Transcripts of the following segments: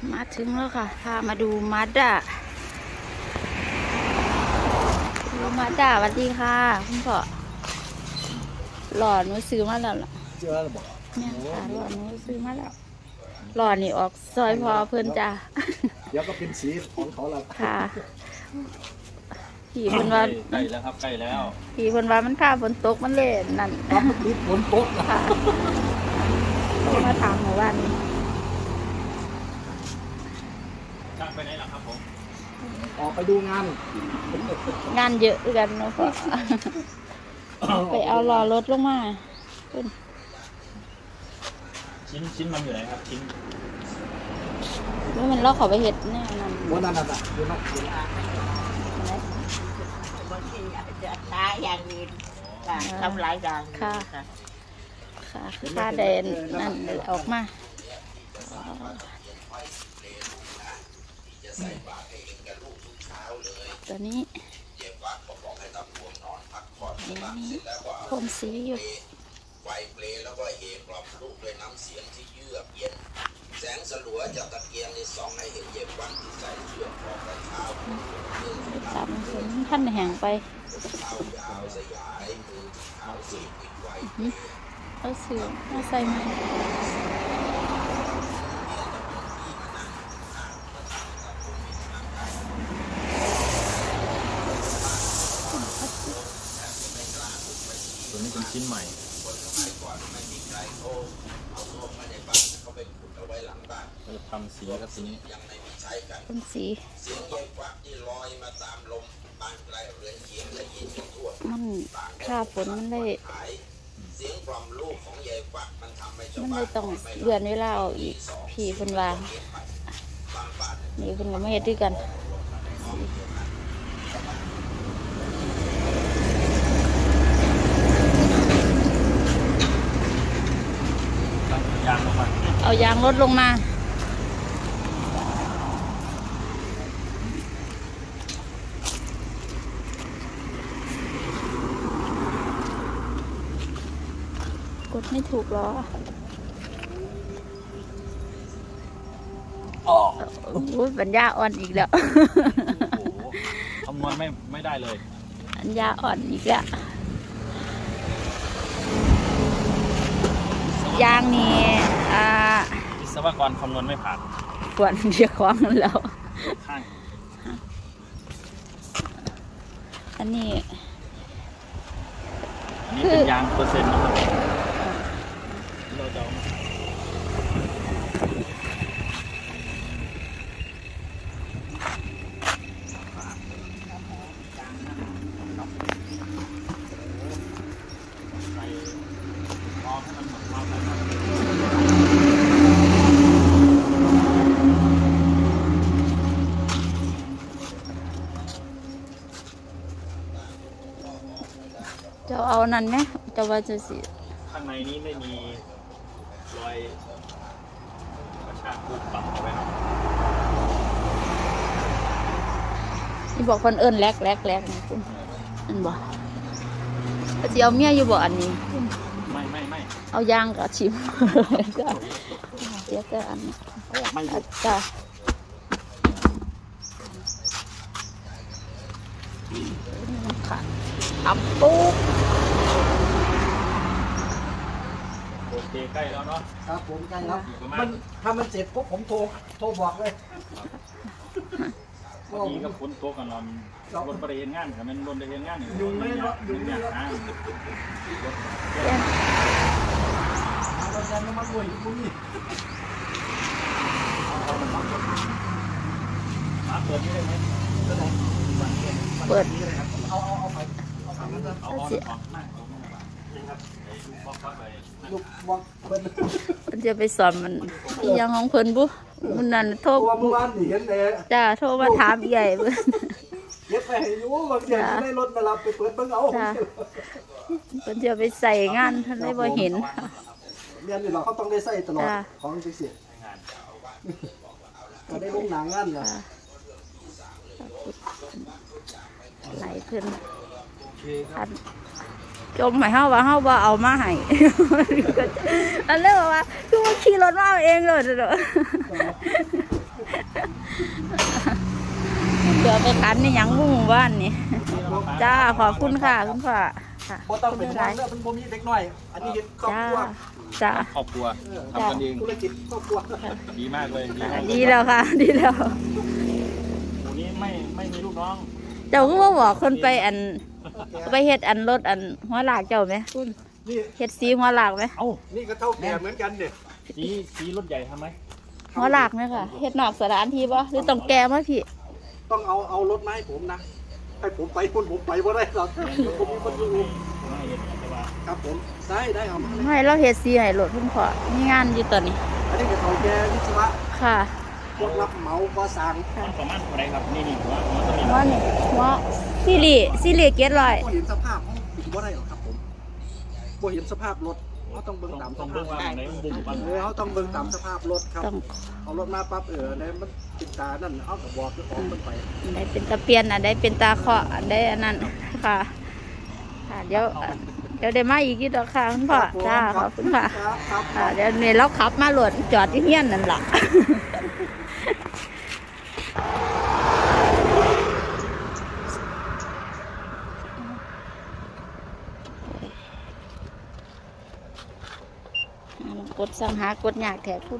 มาถึงแล้วค่ะพามาดูมาด้าสวัสดีค่ะคุณพ่อหล่อหนูซื้อมาแล้วล่ะเจอแล้วบอกเนี่ยค่ะหล่อหนูซื้อมาแล้วหล่อนี่ออกซอยพอเพื่อนจ้าเดี๋ยวก็เป็นสีของเขาแล้วค่ะผีเพิ่นว่าใกล้แล้วครับใกล้แล้วผีเพิ่นว่ามันข้าฝนตกมันเล่นนั่นติดฝนตกค่ะมาถามหมู่บ้านช่างไปไหนล่ะครับผมออกไปดูงานเยอะกันเนาะพ่อไปเอาล้อรถลงมาชิ้นมันอยู่ไหนครับชิ้นแล้วมันลอกเขาไปเห็ดแน่นั่นวันนั้นน่ะอยู่นักอยู่บางทีอาจจะช้าอย่างอื่นทำหลายอย่างค่ะค่าเดนนั่นออกมาตัวนี้พ่นสีอยู่ไฟเปลแล้วก็เฮกล่อมลูกด้วยน้ำเสียงที่เยือกเย็นแสงสลัวจากตะเกียงในส่องให้เห็นเย็บวันที่ใส่เชือกคอกระเท้าตามฝนท่านแห่งไปเท้ายาวสยายมือเท้าสีปิดไว้เอาเสือมาใส่มาตัวนี้เป็นชิ้นใหม่เราทำสีครับทีนี้เป็นสีมันค่าฝนมันเลยต้องเดือนเวลาเอาอีกผีคนวางนี่คนก็ไม่เห็นด้วยกันเอายางรถลงมากดไม่ถูกหรอโอ้ยปัญญาอ่อนอีกแล้วคำนวณไม่ได้เลยปัญญาอ่อนอีกแล้วยางนี่วิศวกรคำนวณไม่ผ่านควรเรียกคล้องแล้วอันนี้เป็นยางเปอร์เซ็นต์นะครับเราจะจะเอานั่นไหมจะว่าจะสิข้างในนี้ไม่มีรอยกระชากปูปักเอาไว้นะนี่บอกคนเอิญแลกนี่คุณอันบอกจะเอาเมียอยู่บอกอันนี้ไม่เอายางกับชิมก็เดี๋ยวก็อันนี้ไม่จ้ะค่ะอับปุ๊บโอเคใกล้แล้วเนาะครับผมใกล้แล้วถ้ามันเสร็จปุ๊บผมโทรบอกเลยวันนี้ก็ฝนตกกันนอนรถไปเรียนงานครับมันรถไปเรียนงานยุ่งไม่รถยุ่งไม่รถเราจะมาด้วยพวกนี้เปิดนี่ได้ไหมเปิดเอาไปลูกบอกเพิ่นมันจะไปสอนมันยังของเพิ่นบุมันนั่นโทรจ้าโทรมาถามใหญ่เพิ่นเย็บไปให้อยู่บางทีได้รถมารับไปเปิดเบิ่งเอาเพิ่นจะไปใส่งานท่านได้บ่เห็นเรียนนี่เราเขาต้องได้ใส่ตลอดของจริงสิก็ได้ลงหนังงานเหรอไหลเพิ่นจมให้เฮาว่าเฮาบ่เอามาให้อันเลยว่าคือขี่รถมาเองเลยเด้อเอาไปขันนี่ยังงูบ้านนี่จ้าขอบคุณค่ะคุณพ่อค่ะบ่ต้องเป็นห่วงเด้อมันบ่มีเด็กน้อยอันนี้ครอบจ้าครัวจ้าครอบครัวทำกันเองธุรกิจครอบครัวดีมากเลยดีมากดีแล้วค่ะ ดีแล้วหมูนี้ไม่มีลูกน้องเจ้าก็บอกคนไปอันไปเฮ็ดอันรถอันหัวหลากเจ้าไหมคุณนี่เฮ็ดสีหัวหลากไหมเอ้านี่ก็เท่าแก่เหมือนกันเนี่ยสีรถใหญ่ทำไหมหัวหลากไหมค่ะเฮ็ดนอกสถานที่ป่ะหรือต้องแก้มาพี่ต้องเอารถมาให้ผมนะให้ผมไปคุณผมไปบ่ได้หรอกผมมีคนอยู่ไม่เห็นแต่ว่าครับผมได้เอามาเลยไม่เราเฮ็ดสีให้รถคุณพ่อมีงานอยู่ตอนนี้อันนี้ก็เท่าแก่วิศวะค่ะพวกรับเหมาก่อสร้างมันประมาณเท่าไหรครับนี่หัวต้องมีว่านี่ว่าซีรีเกตลอยบ่เห็นสภาพของบินบ่ได้หรอกครับผมบ่เห็นสภาพรถเขาต้องเบิ่งตามสต้องภาเบิ่พงว่าไหนมันบุ้มกันเขาต้องเบิ่งตามสภาพรถครับต้องเอารถมาปั๊บในมันติดตานั่นเอากับบอกเจ้าของมันไปอันใดเป็นตะเปียนอันใดเป็นตาเคาะอันใดอันนั้นค่ะค่ะเดี๋ยวได้มาอีกทีดอกค่ะคุณพ่อจ้าขอบคุณค่ะครับเดี๋ยวเนี่ยเราขับมาหลดจอดที่เฮียนนั่นแหละ กดสั่งหากดยากแถคุณ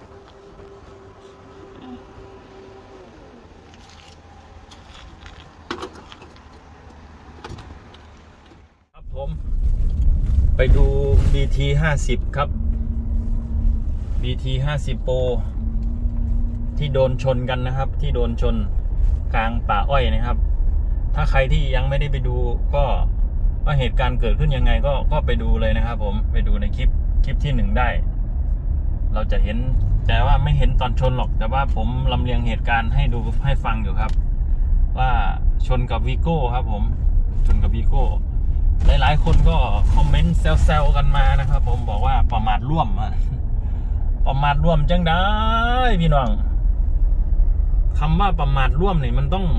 ครับผมไปดู BT 50ครับ BT 50 Pro ที่โดนชนกันนะครับ ที่โดนชนกลางป่าอ้อยนะครับ ถ้าใครที่ยังไม่ได้ไปดูก็ว่าเหตุการณ์เกิดขึ้นยังไงก็ไปดูเลยนะครับผมไปดูในคลิปที่1ได้ เราจะเห็นแต่ว่าไม่เห็นตอนชนหรอกแต่ว่าผมลำเลียงเหตุการณ์ให้ดูให้ฟังอยู่ครับ ว่าชนกับวีโก้ครับผมชนกับวีโก้หลายๆคนก็คอมเมนต์แซวๆกันมานะครับผมบอกว่าประมาทร่วมประมาทร่วมจังได้พี่น้องคำว่าประมาทร่วมเนี่ยมันต้อง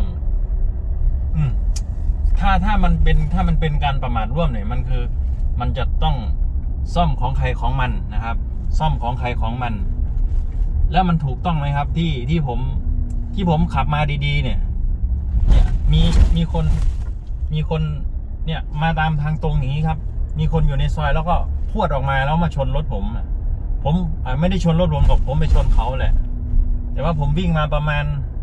ถ้ามันเป็นการประมาทร่วมเนี่ยมันคือมันจะต้องซ่อมของใครของมันนะครับซ่อมของใครของมันแล้วมันถูกต้องไหมครับที่ผมขับมาดีๆเนี่ยมีคนเนี่ยมาตามทางตรงอย่างนี้ครับมีคนอยู่ในซอยแล้วก็พรวดออกมาแล้วมาชนรถผมไม่ได้ชนรถผมหรอกผมไปชนเขาแหละแต่ว่าผมวิ่งมาประมาณ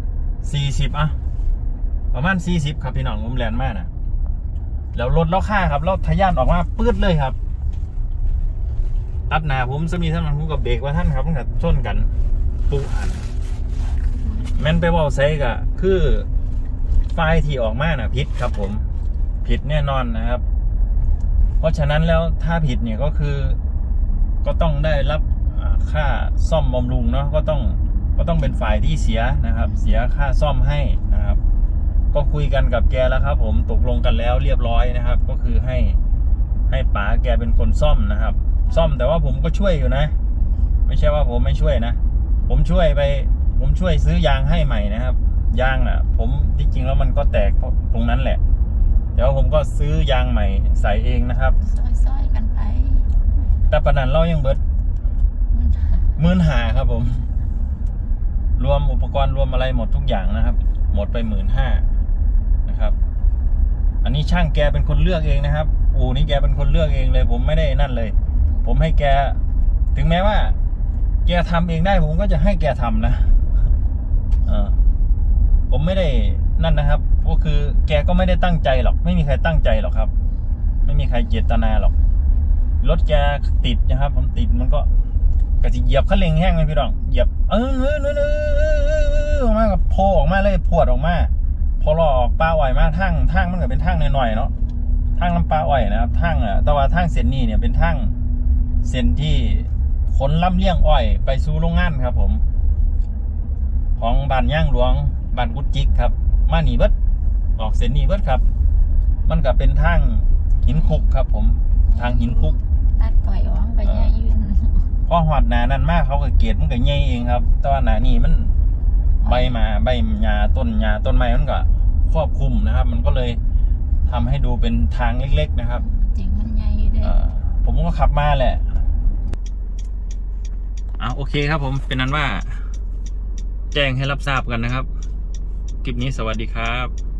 40ประมาณ40ครับพี่น้องผมแรงมากนะแล้วรถแล้วค่าครับแล้วทะยานออกมาปื้ดเลยครับตัดหน้าผมจะมีท่านผมกับเบรกว่าท่านครับตั้งแต่ชนกันปุ๊อันแม่นไปว่าไซกะคือไฟที่ออกมาน่ะผิดครับผมผิดแน่นอนนะครับเพราะฉะนั้นแล้วถ้าผิดเนี่ยก็ต้องได้รับค่าซ่อมบำรุงเนาะก็ต้องเป็นฝ่ายที่เสียนะครับเสียค่าซ่อมให้นะครับก็คุยกันกับแกแล้วครับผมตกลงกันแล้วเรียบร้อยนะครับก็คือให้ป๋าแกเป็นคนซ่อมนะครับซ่อมแต่ว่าผมก็ช่วยอยู่นะไม่ใช่ว่าผมไม่ช่วยนะผมช่วยซื้อยางให้ใหม่นะครับยางน่ะผมที่จริงแล้วมันก็แตกตรงนั้นแหละเดี๋ยวผมก็ซื้อยางใหม่ใส่เองนะครับซอยกันไปแต่ปนันเรายังเบิด15,000ครับผมรวมอุปกรณ์รวมอะไรหมดทุกอย่างนะครับหมดไป15,000นะครับอันนี้ช่างแกเป็นคนเลือกเองนะครับอู่นี้แกเป็นคนเลือกเองเลยผมไม่ได้นั่นเลยผมให้แกถึงแม้ว่าแกทำเองได้ผมก็จะให้แกทำนะผมไม่ได้นั่นนะครับก็คือแกก็ไม่ได้ตั้งใจหรอกไม่มีใครตั้งใจหรอกครับไม่มีใครเจตนาหรอกรถแกติดนะครับผมติดมันก็กระจิเหยียบคันเร่งแห้งเลยพี่น้องเหยียบออกมากับโผล่ออกมาเลยพวดออกมาพอรอออกปลาอ้อยมาทางมันก็เป็นทางหน่อยๆเนาะทางลำปลาอ้อยนะครับทางแต่ว่าทางเส้นนี้เนี่ยเป็นทางเส้นที่ขนลำเลียงอ้อยไปสู่โรงงานครับผมของบ้านย่างหลวงบ้านกุดจิกครับมาหนีเบิดออกเส้นนี้เบิดครับมันก็เป็นทางหินคุกครับผมทางหินคุกตัดปล่อยอ้องไปย่ายืนพอหอดหนานั่นมากเขาก็เกลียดมันก็ใหญ่เองครับแต่ว่าหนานี่มันใบหญ้าต้นไม้มันก็ครอบคลุมนะครับมันก็เลยทำให้ดูเป็นทางเล็กๆนะครับจริงมันใหญ่อยู่ด้วยผมก็ขับมาแหละโอเคครับผมเป็นนั้นว่าแจ้งให้รับทราบกันนะครับคลิปนี้สวัสดีครับ